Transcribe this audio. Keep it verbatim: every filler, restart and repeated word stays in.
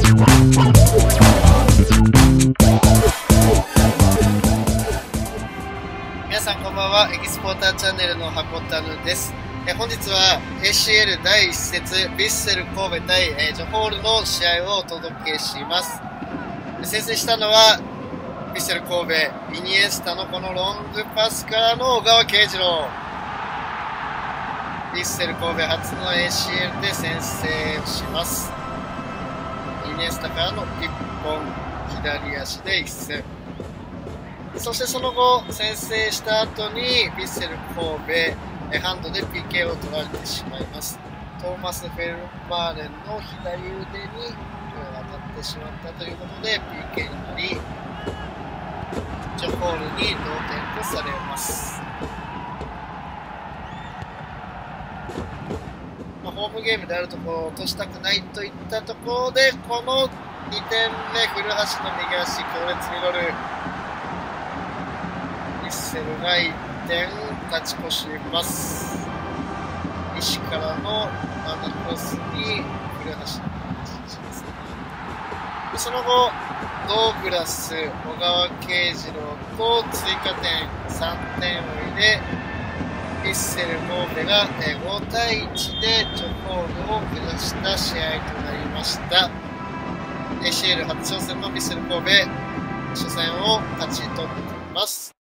皆さんこんばんは。エキスポーターチャンネルの箱タヌです。え本日は エーシーエル だいいっ節ヴィッセル神戸対、えー、ジョホールの試合をお届けします。先制したのはヴィッセル神戸、イニエスタのこのロングパスからの小川慶次郎。ヴィッセル神戸初の エーシーエル で先制をします。イニエスタからのいっぽん左足で一戦。そしてその後先制した後にヴィッセル神戸ハンドで ピーケー を取られてしまいます。トーマス・フェルマーレンの左腕に当たってしまったということで ピーケー になり、ジョホールに同点とされます。まあ、ホームゲームであるところを落としたくないといったところで、このにてんめ、古橋の右足強烈ミドル。ヴィッセルがいってん勝ち越します。西からのアンダークロスに古橋の形ですね。その後ドーグラス、小川慶次郎と追加点さんてんを入れ、ヴィッセル神戸がごたいいちでジョホールを下した試合となりました。 エーシーエル 初挑戦のヴィッセル神戸、初戦を勝ち取っています。